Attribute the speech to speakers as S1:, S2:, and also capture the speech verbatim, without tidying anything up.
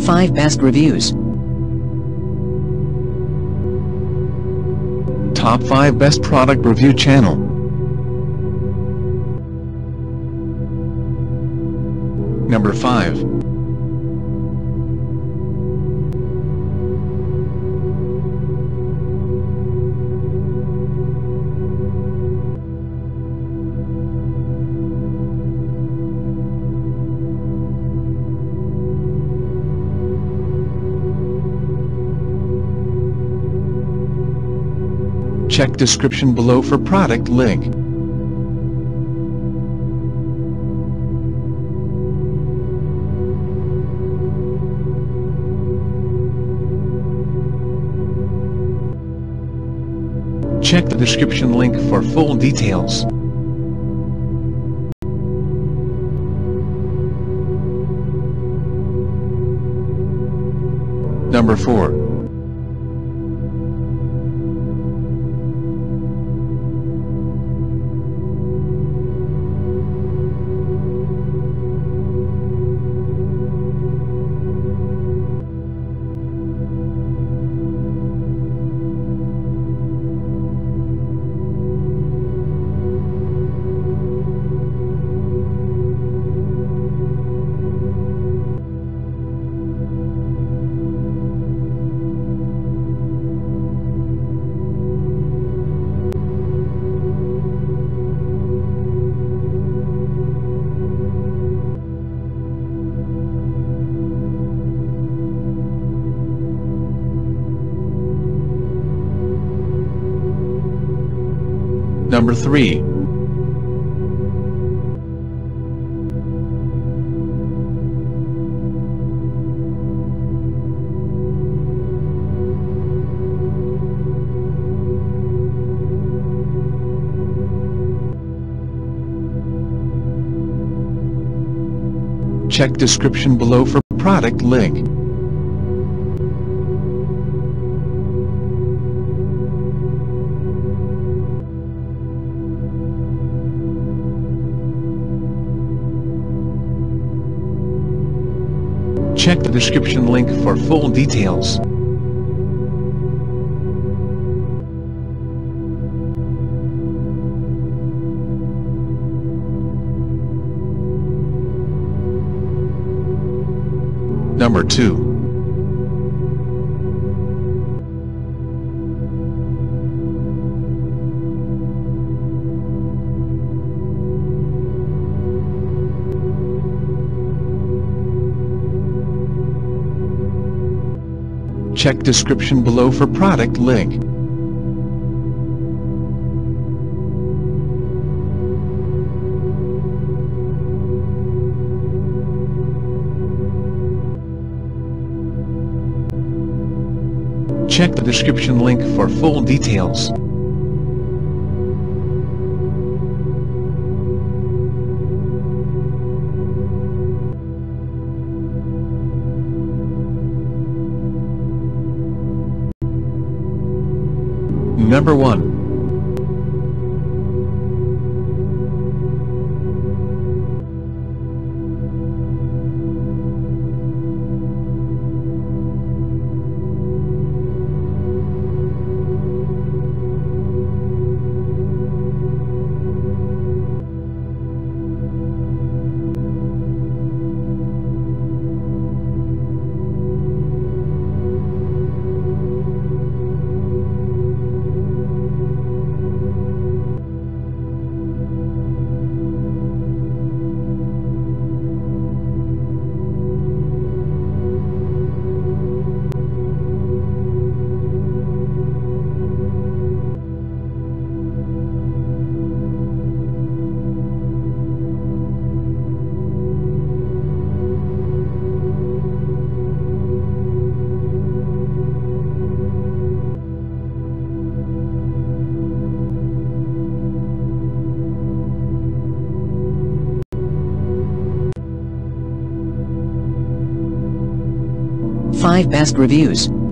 S1: five Best Reviews.
S2: Top five Best Product Review Channel. Number five. Check description below for product link. Check the description link for full details. Number four. Number three. Check description below for product link. Check the description link for full details. Number two. Check description below for product link. Check the description link for full details. Number one.
S1: five Best Reviews.